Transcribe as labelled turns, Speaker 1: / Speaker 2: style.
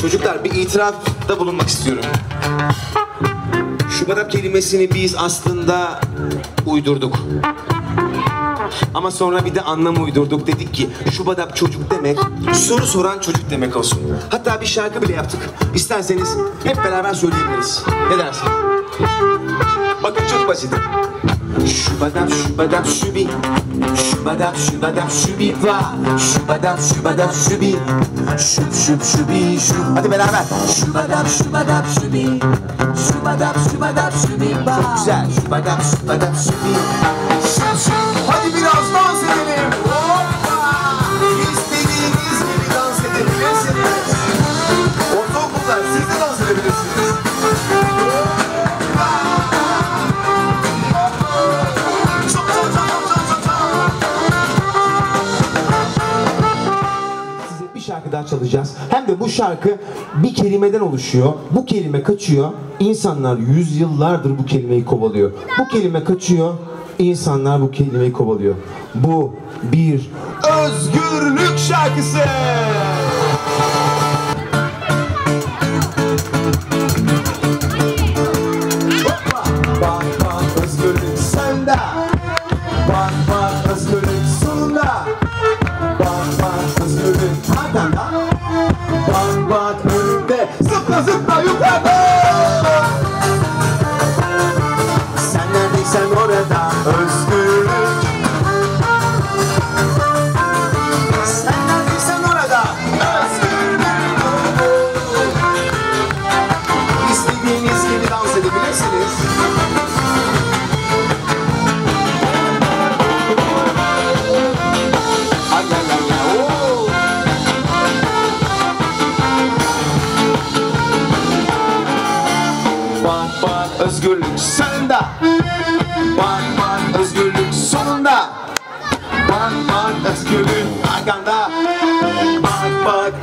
Speaker 1: Çocuklar bir itirafta bulunmak istiyorum. Şubadap kelimesini biz aslında uydurduk. Ama sonra bir de anlam uydurduk. Dedik ki şubadap çocuk demek, soru soran çocuk demek olsun. Hatta bir şarkı bile yaptık. İsterseniz hep beraber söyleyebiliriz. Ne dersin? Bakın çok basit. Şubadap şubadap şubi, şubadap şubadap şubi va, şubadap şubadap şubi, şub şub şubi şub. Hadi beraber. Şubadap şubadap şubi, şubadap şubadap şubi va. Çok güzel. Şubadap şubadap şubi, şub şub. Hadi biraz dans edelim. Hoppa. İstediğiniz gibi dans edebilirsiniz. Ortaokullar siz de dans edebilirsiniz. Şarkı daha çalacağız. Hem de bu şarkı bir kelimeden oluşuyor. Bu kelime kaçıyor. İnsanlar yüzyıllardır bu kelimeyi kovalıyor. Bu kelime kaçıyor. İnsanlar bu kelimeyi kovalıyor. Bu bir özgürlük şarkısı. Hoppa! Bak bak özgürlük sende. Bak bak özgürlük sonunda. Bak bak özgürlük arkanda. Bak bak önünde. Zıpla zıpla yukarıda. Sen neredeysen orada özgürlük. Sen neredeysen orada özgürlük. İstediğiniz gibi dans edebilirsiniz. Özgürlük sende. Bak bak özgürlük sonunda. Bak bak özgürlük arkanda. Bak bak